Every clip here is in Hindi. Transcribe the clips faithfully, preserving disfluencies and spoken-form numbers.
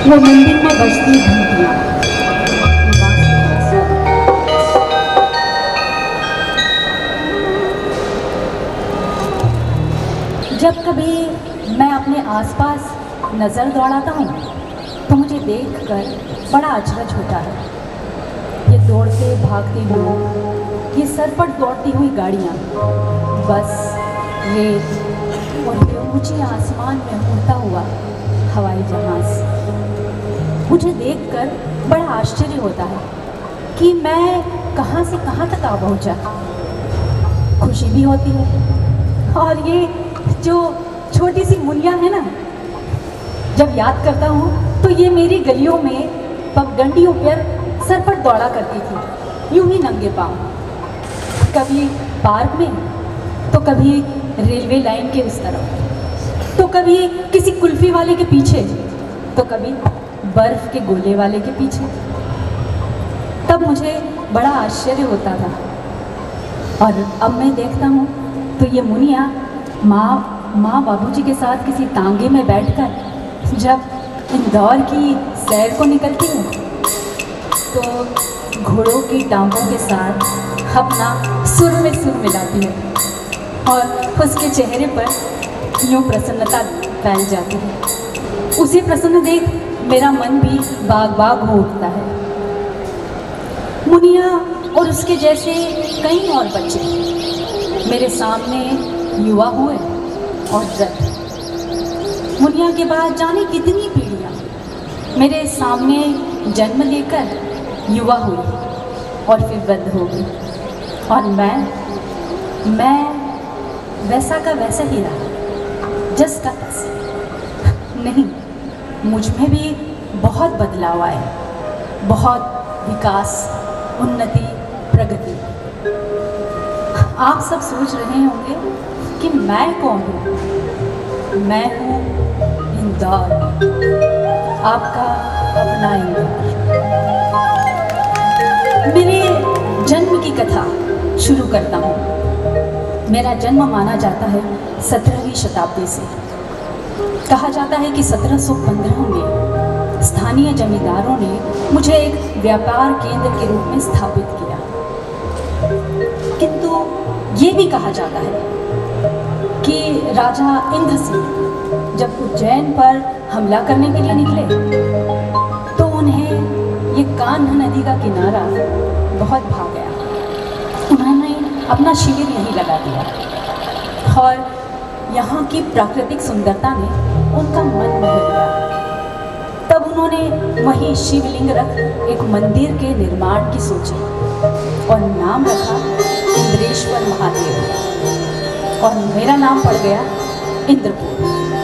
वो मंदिर में बजती घंटियाँ। जब कभी मैं अपने आसपास नज़र दौड़ाता हूँ तो मुझे देखकर बड़ा अचरज होता है। ये दौड़ते भागते लोग, ये सर पर दौड़ती हुई गाड़ियाँ, बस, रेत और ये ऊंचे आसमान में उड़ता हुआ हवाई जहाज़। मुझे देखकर बड़ा आश्चर्य होता है कि मैं कहाँ से कहाँ तक आ पहुँचा। खुशी भी होती है, और ये जो छोटी सी मुनिया है ना, जब याद करता हूँ तो ये मेरी गलियों में पगडंडियों पर सर पर दौड़ा करती थी, यूं ही नंगे पाँव, कभी पार्क में तो कभी रेलवे लाइन के उस तरफ, तो कभी किसी कुल्फी वाले के पीछे, तो कभी बर्फ़ के गोले वाले के पीछे। तब मुझे बड़ा आश्चर्य होता था, और अब मैं देखता हूँ तो ये मुनिया माँ माँ बाबूजी के साथ किसी तांगे में बैठकर जब इंदौर की सैर को निकलती है तो घोड़ों की टांगों के साथ अपना सुर में सुर मिलाती है, और उसके चेहरे पर यूँ प्रसन्नता फैल जाती है। उसे प्रसन्न देख मेरा मन भी बाग बाग हो उठता है। मुनिया और उसके जैसे कई और बच्चे मेरे सामने युवा हुए और वृद्ध। मुनिया के बाद जाने कितनी पीढ़ियाँ मेरे सामने जन्म लेकर युवा हुई और फिर वृद्ध हो गई, और मैं मैं वैसा का वैसा ही रहा, जस का तस। नहीं, मुझ में भी बहुत बदलाव आए, बहुत विकास, उन्नति, प्रगति। आप सब सोच रहे होंगे कि मैं कौन हूँ? मैं हूँ इंदौर, आपका अपना इंदौर। मेरे जन्म की कथा शुरू करता हूँ। मेरा जन्म माना जाता है सत्रहवीं शताब्दी से। कहा जाता है कि सत्रह सौ पंद्रह में स्थानीय जमींदारों ने मुझे एक व्यापार केंद्र के रूप में स्थापित किया। किंतु ये भी कहा जाता है कि राजा इंद्र सिंह जब उज्जैन पर हमला करने के लिए निकले तो उन्हें ये कान्ह नदी का किनारा बहुत भा गया। उन्होंने अपना शिविर यहीं लगा दिया, और यहाँ की प्राकृतिक सुंदरता ने उनका मन मोह लिया। तब उन्होंने वहीं शिवलिंग रख एक मंदिर के निर्माण की सोची और नाम रखा इंद्रेश्वर महादेव, और मेरा नाम पड़ गया इंद्रपुर।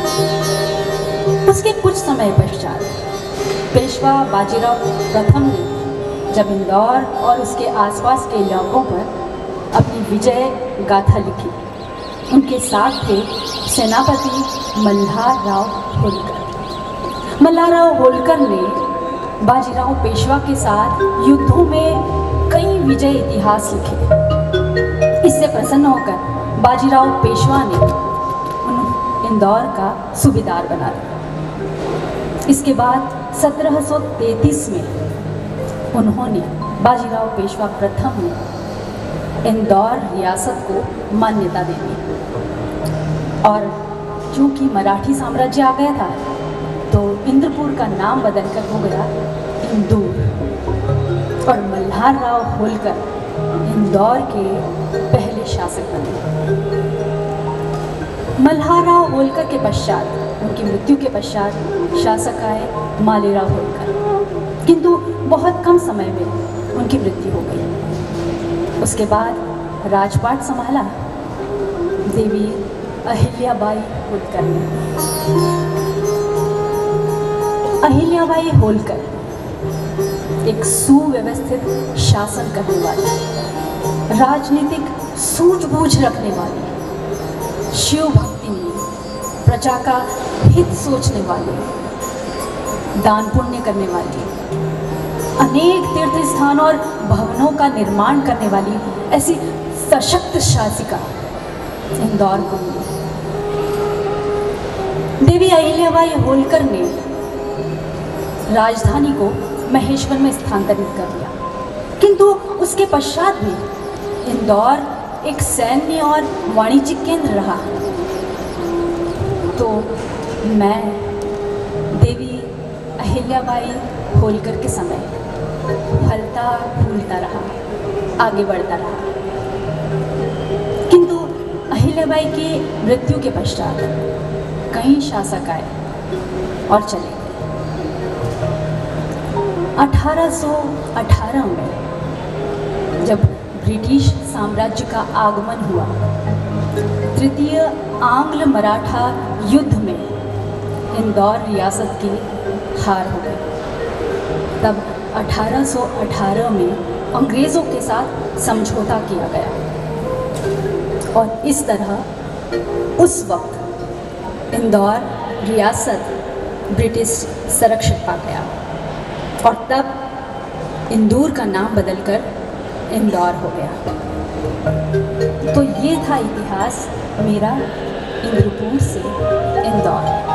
उसके कुछ समय पश्चात पेशवा बाजीराव प्रथम ने जब इंदौर और उसके आसपास के इलाकों पर अपनी विजय गाथा लिखी, उनके साथ थे सेनापति मल्हार राव होलकर। मल्हार राव होलकर ने बाजीराव पेशवा के साथ युद्धों में कई विजय इतिहास लिखे। इससे प्रसन्न होकर बाजीराव पेशवा ने इंदौर का सूबेदार बना दिया। इसके बाद सत्रह सौ तैंतीस में उन्होंने बाजीराव पेशवा प्रथम ने इंदौर रियासत को मान्यता दे दी, और चूँकि मराठी साम्राज्य आ गया था तो इंद्रपुर का नाम बदलकर हो गया इंदौर, और मल्हार राव होलकर इंदौर के पहले शासक बने। मल्हार राव होलकर के पश्चात, उनकी मृत्यु के पश्चात शासक आए मालेराव होलकर, किंतु बहुत कम समय में उनकी मृत्यु हो गई। उसके बाद राजपाट संभाला देवी अहिल्याबाई होलकर ने। अहिल्याबाई होलकर एक सुव्यवस्थित शासन करने वाली, राजनीतिक सूझबूझ रखने वाली, शिव भक्ति में प्रजा का हित सोचने वाली, दान पुण्य करने वाली, अनेक तीर्थ स्थानों और भवनों का निर्माण करने वाली ऐसी सशक्त शासिका इंदौर को मिली। देवी अहिल्याबाई होलकर ने राजधानी को महेश्वर में स्थानांतरित कर दिया, किंतु उसके पश्चात भी इंदौर एक सैन्य और वाणिज्यिक केंद्र रहा। तो मैं देवी अहिल्याबाई होलकर के समय फलता फूलता रहा, आगे बढ़ता रहा, किंतु अहिल्याबाई की मृत्यु के पश्चात कई शासक आए और चले गए। अठारह सौ अठारह में जब ब्रिटिश साम्राज्य का आगमन हुआ, तृतीय आंग्ल मराठा युद्ध में इंदौर रियासत की हार हो गई। तब अठारह सौ अठारह में अंग्रेज़ों के साथ समझौता किया गया और इस तरह उस वक्त इंदौर रियासत ब्रिटिश संरक्षण पा गया और तब इंदौर का नाम बदलकर इंदौर हो गया। तो ये था इतिहास मेरा इंद्रपुर से इंदौर।